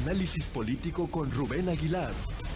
análisis político con Rubén Aguilar.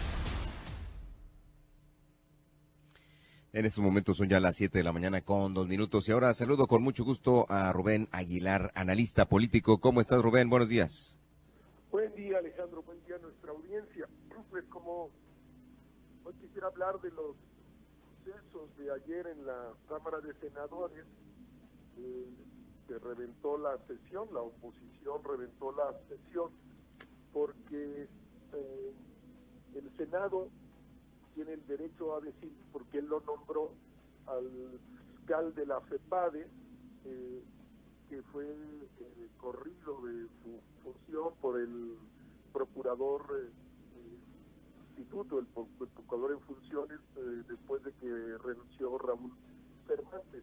En estos momentos son ya las 7 de la mañana con 2 minutos y ahora saludo con mucho gusto a Rubén Aguilar, analista político. ¿Cómo estás, Rubén? Buenos días. Buen día, Alejandro. Buen día a nuestra audiencia. Pues como hoy quisiera hablar de los sucesos de ayer en la Cámara de Senadores, que reventó la sesión, la oposición reventó la sesión, porque el Senado tiene el derecho a decir, porque él lo nombró al fiscal de la FEPADE, que fue corrido de su función por el procurador instituto, el procurador en funciones, después de que renunció Raúl Fernández.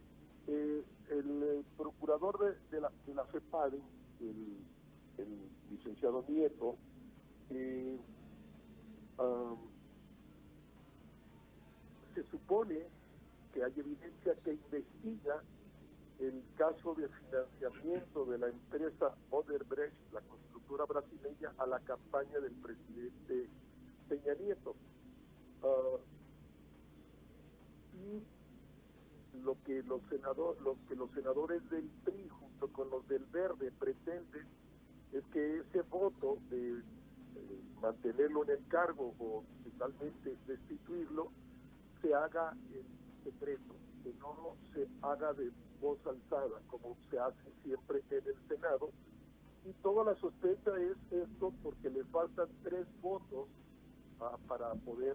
El procurador de la FEPADE, el licenciado Nieto, se supone que hay evidencia que investiga el caso de financiamiento de la empresa Odebrecht, la constructora brasileña, a la campaña del presidente Peña Nieto. Y lo que los senadores del PRI junto con los del Verde pretenden es que ese voto de mantenerlo en el cargo o totalmente destituirlo se haga en secreto, que no se haga de voz alzada como se hace siempre en el Senado. Y toda la sospecha es esto porque le faltan 3 votos para poder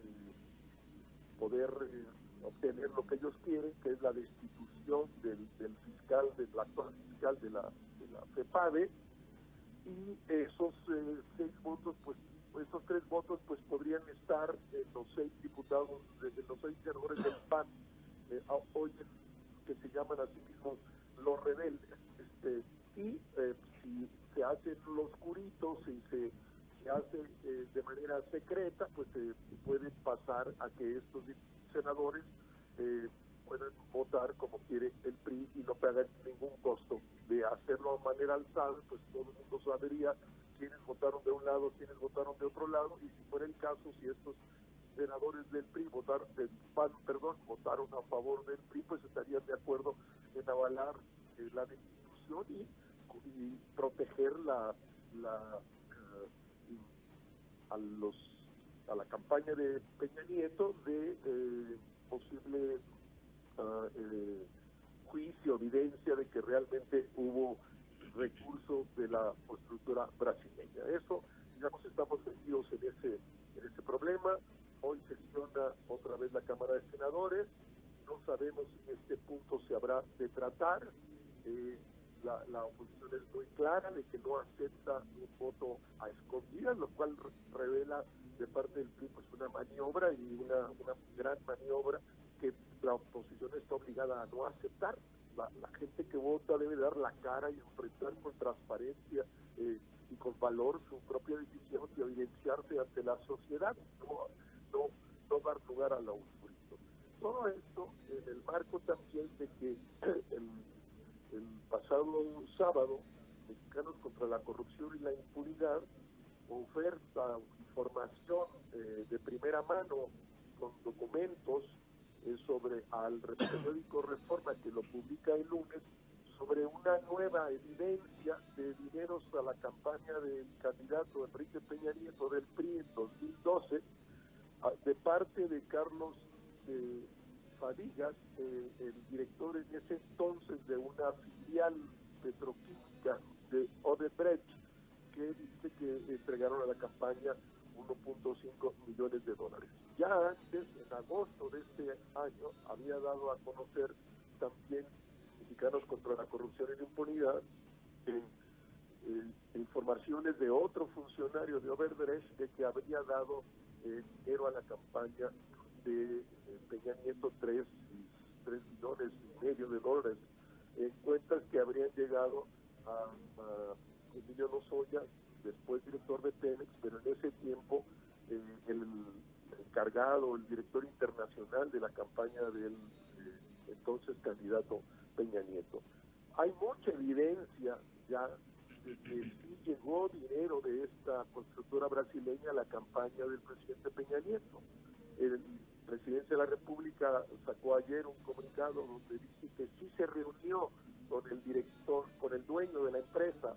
obtener lo que ellos quieren, que es la destitución del fiscal, del actual fiscal de la FEPADE, y esos 6 votos, pues esos 3 votos pues podrían estar en los 6 diputados, en los 6 senadores del PAN, hoy que se llaman a sí mismos los rebeldes, y si se hacen los curitos y se hace de manera secreta, pues se puede pasar a que estos senadores puedan votar como quiere el PRI y no pagan ningún costo. De hacerlo de manera alzada, pues todo el mundo sabría quiénes votaron de un lado, quiénes votaron de otro lado, y si fuera el caso, si estos senadores del PRI votaron a favor del PRI, pues estarían de acuerdo en avalar la destitución y proteger a la campaña de Peña Nieto de posible juicio, evidencia de que realmente hubo recursos de la constructora brasileña. Eso, digamos, estamos metidos en ese problema. Hoy sesiona otra vez la Cámara de Senadores. No sabemos si en este punto se habrá de tratar. La oposición es muy clara de que no acepta un voto a escondidas, lo cual revela de parte del PRI pues una maniobra y una gran maniobra que la oposición está obligada a no aceptar. La gente que vota debe dar la cara y enfrentar con transparencia y con valor su propia decisión y evidenciarse ante la sociedad, no dar lugar a la oscuridad. Todo esto en el marco también de que el pasado sábado, Mexicanos contra la Corrupción y la Impunidad oferta información de primera mano con documentos sobre al periódico Reforma, que lo publica el lunes, sobre una nueva evidencia de dineros a la campaña del candidato Enrique Peña Nieto del PRI en 2012, de parte de Carlos Fadigas, el director en ese entonces de una filial petroquímica de Odebrecht, que dice que entregaron a la campaña 1.5 millones de dólares. Ya antes, en agosto de este año, había dado a conocer también Mexicanos contra la Corrupción y la Impunidad informaciones de otro funcionario de Odebrecht de que habría dado dinero a la campaña de Peña Nieto 3 millones y medio de dólares en cuentas que habrían llegado a Emilio Lozoya, después director de Pemex, pero en ese tiempo el encargado, el director internacional de la campaña del entonces candidato Peña Nieto. Hay mucha evidencia ya de que sí llegó dinero de esta constructora brasileña a la campaña del presidente Peña Nieto. El presidente de la República sacó ayer un comunicado donde dice que sí se reunió con el director, con el dueño de la empresa,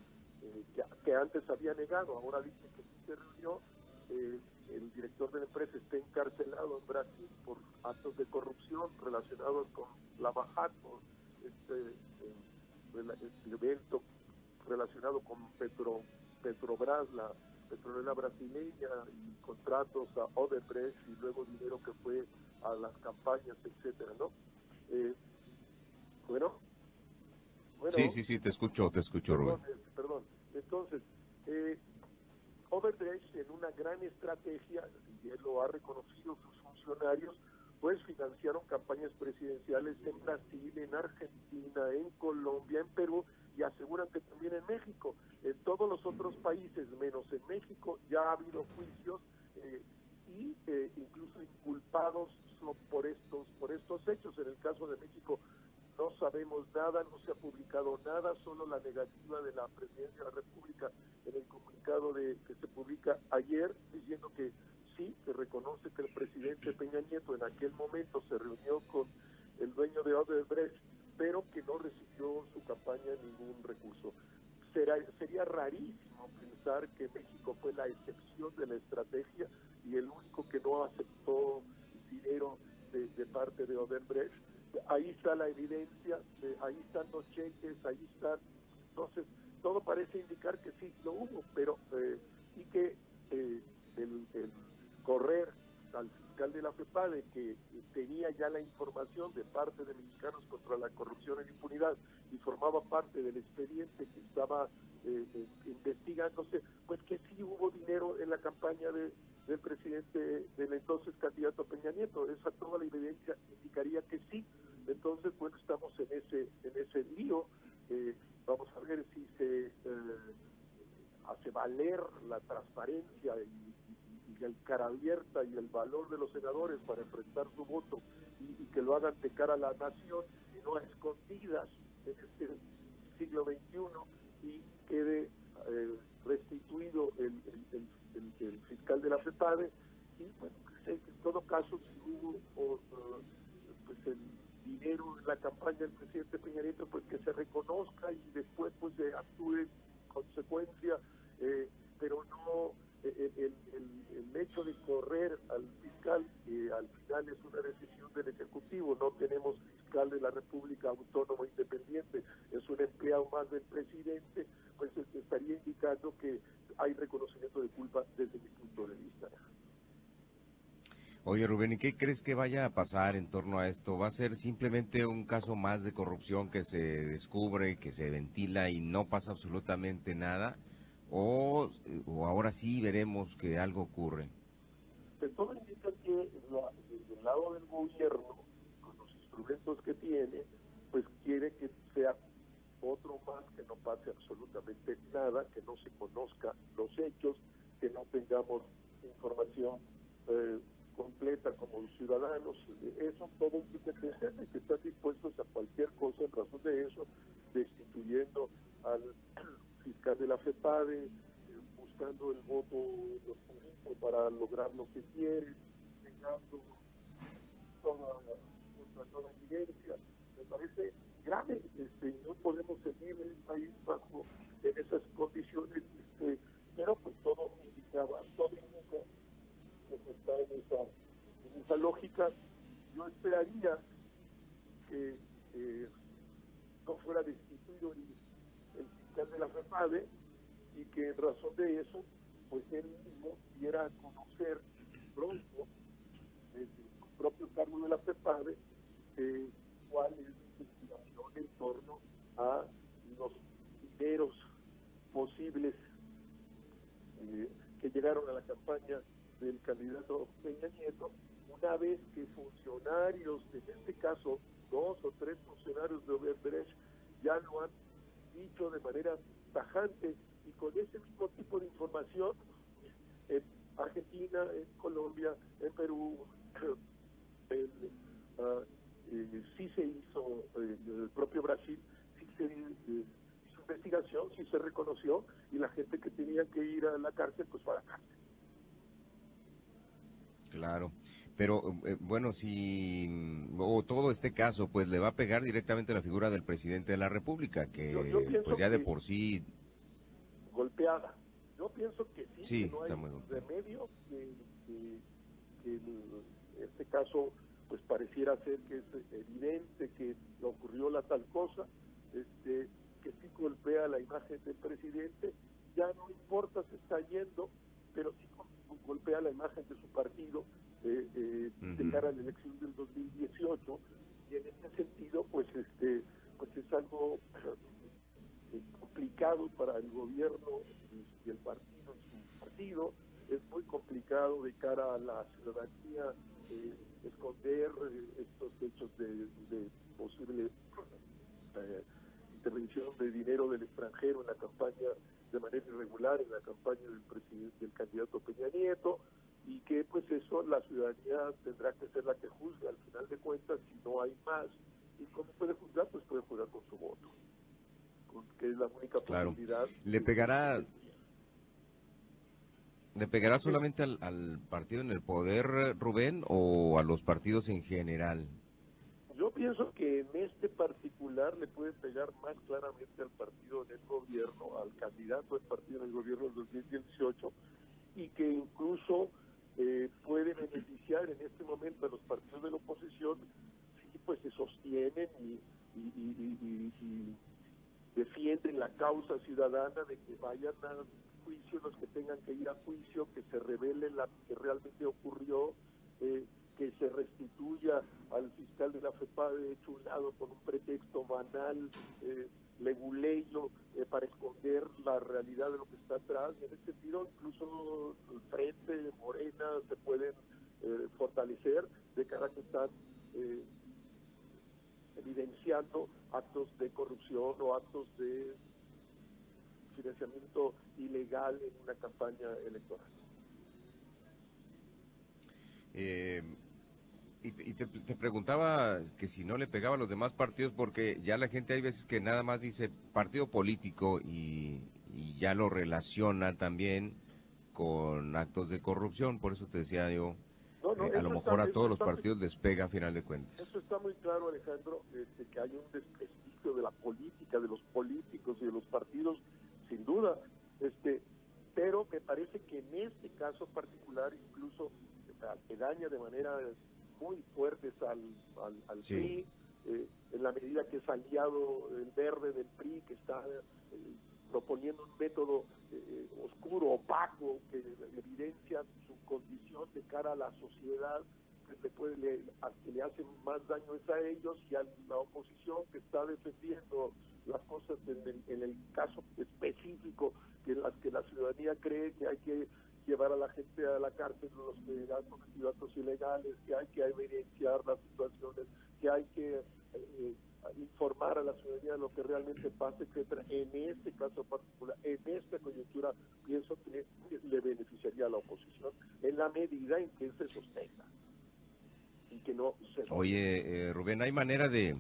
que antes había negado, ahora dice que sí se reunió. El director de la empresa está encarcelado en Brasil por actos de corrupción relacionados con la Bajaco, este evento relacionado con Petrobras, la petrolera brasileña, y contratos a Odebrecht y luego dinero que fue a las campañas, etcétera, ¿no? Bueno, Sí, te escucho, Rubén. Perdón. Entonces, Odebrecht, en una gran estrategia, y él lo ha reconocido sus funcionarios, pues financiaron campañas presidenciales en Brasil, en Argentina, en Colombia, en Perú, y aseguran que también en México. En todos los otros países, menos en México, ya ha habido juicios y incluso inculpados por estos hechos. En el caso de México no sabemos nada, no se ha publicado nada, solo la negativa de la Presidencia de la República en el comunicado que se publica ayer, diciendo que sí, que reconoce que el presidente Peña Nieto en aquel momento se reunió con el dueño de Odebrecht, pero que no recibió su campaña ningún recurso. Sería rarísimo pensar que México fue la excepción de la estrategia y el único que no aceptó dinero de parte de Odebrecht. Ahí está la evidencia, ahí están los cheques, ahí están. Entonces, todo parece indicar que sí lo hubo, pero y que el correr al fiscal de la FEPADE, que tenía ya la información de parte de Mexicanos contra la Corrupción y la Impunidad y formaba parte del expediente que estaba investigándose, pues que sí hubo dinero en la campaña del presidente, del entonces candidato Peña Nieto. Esa toda la evidencia indicaría que sí. Entonces, bueno, estamos en ese lío. Vamos a ver si se hace valer la transparencia y el cara abierta y el valor de los senadores para enfrentar su voto y que lo hagan de cara a la nación y no a escondidas en este siglo XXI, y quede restituido el fiscal de la FEPADE. Y bueno, que en todo caso, si hubo pues el dinero en la campaña del presidente Peña Nieto, pues que se reconozca y después pues se actúe en consecuencia, pero no el hecho de correr al fiscal, que al final es una decisión del Ejecutivo. No tenemos fiscal de la República autónomo independiente, es un empleado más del presidente, pues estaría indicando que hay reconocimiento de culpa desde mi punto de vista. Oye, Rubén, ¿y qué crees que vaya a pasar en torno a esto? ¿Va a ser simplemente un caso más de corrupción que se descubre, que se ventila y no pasa absolutamente nada? ¿O ahora sí veremos que algo ocurre? Pues todo indica que desde el lado del gobierno, con los instrumentos que tiene, pues quiere que sea otro más, que no pase absolutamente nada, que no se conozca los hechos, que no tengamos información completa como ciudadanos. Eso todo implica que están dispuestos a cualquier cosa en razón de eso, destituyendo al fiscal de la FEPADE, buscando el voto de los políticos para lograr lo que quieren, negando toda evidencia. Me parece grave. No podemos seguir en el país bajo en esas condiciones, pero pues todo indica que se está en esa lógica. Yo esperaría que no fuera destituido el fiscal de la FEPADE, y que en razón de eso, pues él mismo diera a conocer pronto, desde su propio cargo de la FEPADE, cuál es la investigación en torno a los dineros posibles que llegaron a la campaña del candidato Peña Nieto, una vez que funcionarios, en este caso 2 o 3 funcionarios de Odebrecht, ya lo han dicho de manera tajante, y con ese mismo tipo de información en Argentina, en Colombia, en Perú, sí se hizo, el propio Brasil sí se hizo investigación sí se reconoció y la gente que tenía que ir a la cárcel, pues fue a la cárcel. Claro, pero bueno, si o todo este caso pues le va a pegar directamente a la figura del presidente de la República, Yo que pienso pues ya de que por sí, golpeada. Yo pienso que sí, sí, que no está hay muy golpeado. remedio, que este caso pues pareciera ser que es evidente que ocurrió la tal cosa, que sí golpea la imagen del presidente, ya no importa, se está yendo, pero sí golpea la imagen de su partido de cara a la elección del 2018, y en ese sentido pues pues es algo complicado para el gobierno y el partido, su partido, es muy complicado de cara a la ciudadanía esconder estos hechos de posible intervención de dinero del extranjero en la campaña, de manera irregular en la campaña del presidente, del candidato Peña Nieto, y que pues eso la ciudadanía tendrá que ser la que juzgue al final de cuentas si no hay más. ¿Y cómo puede juzgar? Pues puede juzgar con su voto, que es la única Claro. posibilidad. ¿Le pegará solamente al partido en el poder, Rubén, o a los partidos en general? Yo pienso que en este particular le puede pegar más claramente al partido en el gobierno, al candidato del partido en el gobierno del 2018, y que incluso puede beneficiar en este momento a los partidos de la oposición si pues se sostienen y defienden la causa ciudadana de que vayan a juicio los que tengan que ir a juicio, que se revele lo que realmente ocurrió, que se restituya al fiscal de la FEPADE hecho un lado con un pretexto banal, leguleyo, para esconder la realidad de lo que está atrás. Y en ese sentido, incluso el Frente, Morena, se pueden fortalecer de cara a que están evidenciando actos de corrupción o actos de financiamiento ilegal en una campaña electoral. Y te preguntaba que si no le pegaba a los demás partidos, porque ya la gente hay veces que nada más dice partido político y ya lo relaciona también con actos de corrupción. Por eso te decía yo, a lo mejor a todos los partidos les pega a final de cuentas. Eso está muy claro, Alejandro, que hay un desprestigio de la política, de los políticos y de los partidos, sin duda, pero me parece que en este caso particular incluso que daña de manera muy fuertes al Sí. PRI, en la medida que es aliado el verde del PRI, que está proponiendo un método oscuro, opaco, que evidencia su condición de cara a la sociedad, que le hacen más daño es a ellos, y a la oposición que está defendiendo las cosas en el caso específico, que en las que la ciudadanía cree que hay que llevar a la gente a la cárcel, los que han cometido actos ilegales, que hay que evidenciar las situaciones, que hay que informar a la ciudadanía de lo que realmente pasa, etcétera. En este caso particular, en esta coyuntura, pienso que le beneficiaría a la oposición en la medida en que se sostenga y que no se... Oye, Rubén, ¿hay manera de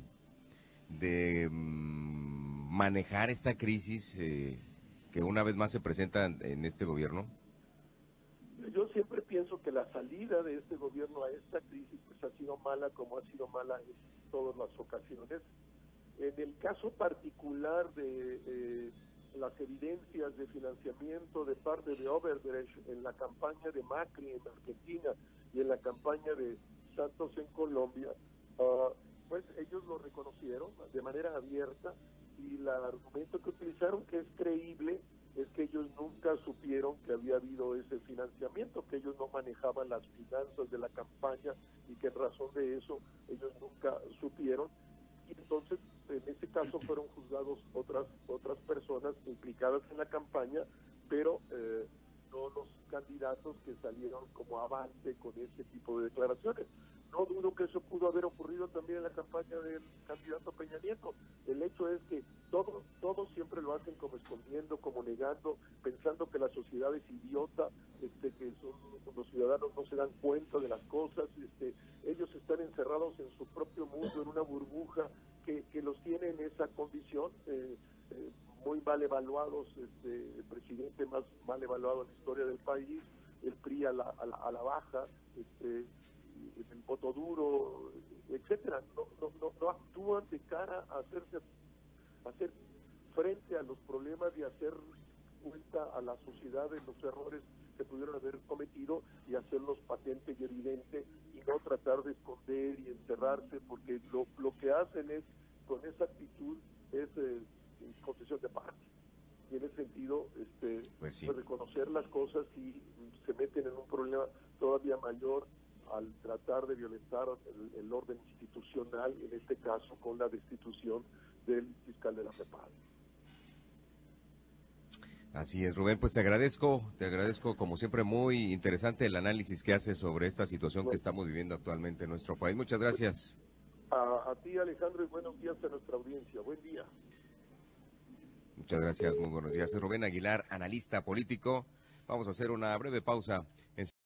manejar esta crisis que una vez más se presenta en este gobierno? Yo siempre pienso que la salida de este gobierno a esta crisis pues ha sido mala, como ha sido mala en todas las ocasiones. En el caso particular de las evidencias de financiamiento de parte de Odebrecht en la campaña de Macri en Argentina y en la campaña de Santos en Colombia, pues ellos lo reconocieron de manera abierta, y el argumento que utilizaron, que es creíble, es que ellos nunca supieron que había habido ese financiamiento, que ellos no manejaban las finanzas de la campaña y que en razón de eso ellos nunca supieron. Y entonces, en ese caso fueron juzgados otras personas implicadas en la campaña, pero no los candidatos que salieron como avante con este tipo de declaraciones. No dudo que eso pudo haber ocurrido también en la campaña del candidato Peña Nieto. El hecho es que todos siempre lo hacen como escondiendo, como negando, pensando que la sociedad es idiota, que los ciudadanos no se dan cuenta de las cosas, ellos están encerrados en su propio mundo, en una burbuja que los tiene en esa condición muy mal evaluados, el presidente más mal evaluado en la historia del país, el PRI a la baja, el voto duro, etcétera. No actúan de cara a hacer frente a los problemas y hacer cuenta a la sociedad de los errores que pudieron haber cometido y hacerlos patentes y evidentes, y no tratar de esconder y encerrarse, porque lo que hacen es, con esa actitud, es concesión de parte. Y en ese sentido, Pues sí. reconocer las cosas, y se meten en un problema todavía mayor al tratar de violentar el orden institucional, en este caso con la destitución del fiscal de la FEPADE. Así es, Rubén, pues te agradezco como siempre, muy interesante el análisis que haces sobre esta situación que estamos viviendo actualmente en nuestro país. Muchas gracias. A ti, Alejandro, y buenos días a nuestra audiencia. Buen día. Muchas gracias, muy buenos días. Es Rubén Aguilar, analista político. Vamos a hacer una breve pausa.